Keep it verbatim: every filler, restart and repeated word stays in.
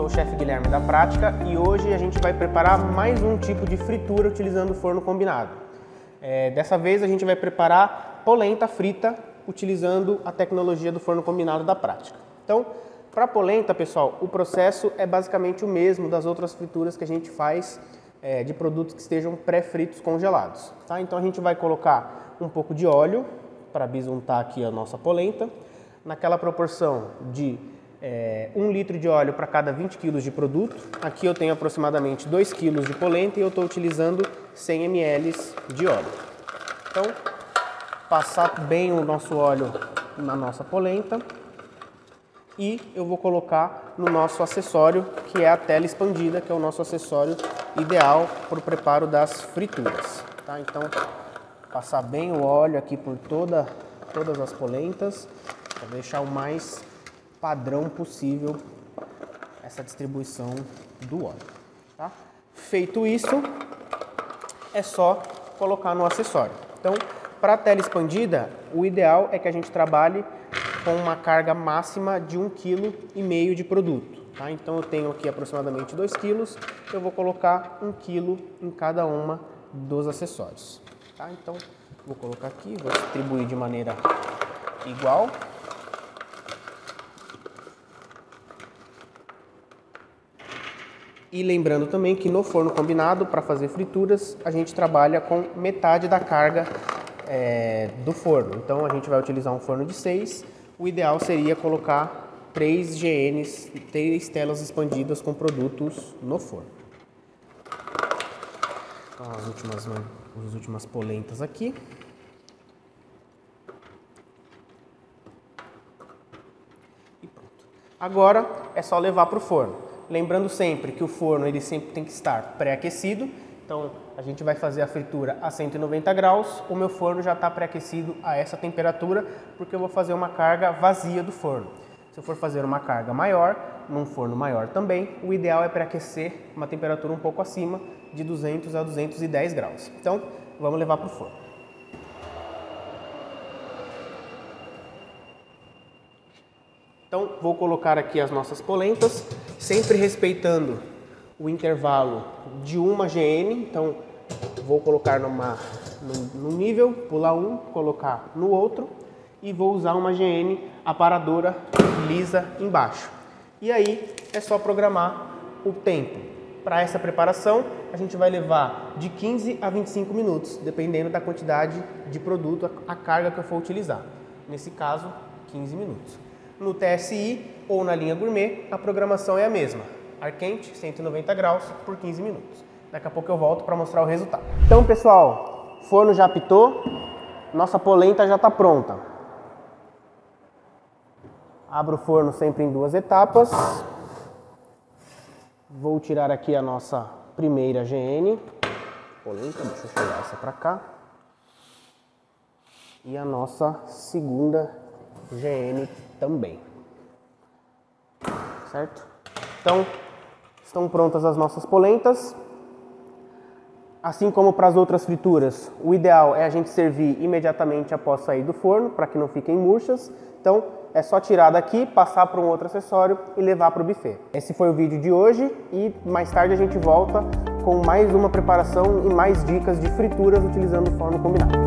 sou o chefe Guilherme da Prática e hoje a gente vai preparar mais um tipo de fritura utilizando o forno combinado. É, dessa vez a gente vai preparar polenta frita utilizando a tecnologia do forno combinado da Prática. Então, para polenta, pessoal, o processo é basicamente o mesmo das outras frituras que a gente faz é, de produtos que estejam pré-fritos congelados. Tá? Então a gente vai colocar um pouco de óleo para bisuntar aqui a nossa polenta, naquela proporção de é, um litro de óleo para cada vinte quilos de produto. Aqui eu tenho aproximadamente dois quilos de polenta e eu estou utilizando cem mililitros de óleo. Então, passar bem o nosso óleo na nossa polenta e eu vou colocar no nosso acessório, que é a tela expandida, que é o nosso acessório ideal para o preparo das frituras. Tá? Então, passar bem o óleo aqui por toda, todas as polentas, para deixar o mais padrão possível essa distribuição do óleo. Tá? Feito isso, é só colocar no acessório. Então, para a tela expandida, o ideal é que a gente trabalhe com uma carga máxima de um vírgula cinco quilo de produto. Tá? Então eu tenho aqui aproximadamente dois quilos, eu vou colocar um quilo em cada uma dos acessórios. Tá? Então vou colocar aqui, vou distribuir de maneira igual. E lembrando também que no forno combinado, para fazer frituras, a gente trabalha com metade da carga é, do forno. Então a gente vai utilizar um forno de seis. O ideal seria colocar três G Ns, três telas expandidas com produtos no forno. Então, as últimas, as últimas polentas aqui. E pronto. Agora é só levar para o forno. Lembrando sempre que o forno ele sempre tem que estar pré-aquecido. Então a gente vai fazer a fritura a cento e noventa graus, o meu forno já está pré-aquecido a essa temperatura, porque eu vou fazer uma carga vazia do forno. Se eu for fazer uma carga maior, num forno maior também, o ideal é pré-aquecer uma temperatura um pouco acima de duzentos a duzentos e dez graus. Então vamos levar para o forno. Então vou colocar aqui as nossas polentas, sempre respeitando o intervalo de uma G N, então vou colocar numa, num, num nível, pular um, colocar no outro e vou usar uma G N aparadora lisa embaixo. E aí é só programar o tempo. Para essa preparação a gente vai levar de quinze a vinte e cinco minutos, dependendo da quantidade de produto, a carga que eu for utilizar. Nesse caso, quinze minutos. No T S I ou na linha gourmet, a programação é a mesma. Ar quente, cento e noventa graus por quinze minutos. Daqui a pouco eu volto para mostrar o resultado. Então, pessoal, forno já apitou, nossa polenta já está pronta. Abro o forno sempre em duas etapas. Vou tirar aqui a nossa primeira G N. Polenta, deixa eu chegar essa para cá. E a nossa segunda G N também. Certo? Então, estão prontas as nossas polentas. Assim como para as outras frituras, o ideal é a gente servir imediatamente após sair do forno, para que não fiquem murchas. Então, é só tirar daqui, passar para um outro acessório e levar para o buffet. Esse foi o vídeo de hoje e mais tarde a gente volta com mais uma preparação e mais dicas de frituras utilizando o forno combinado.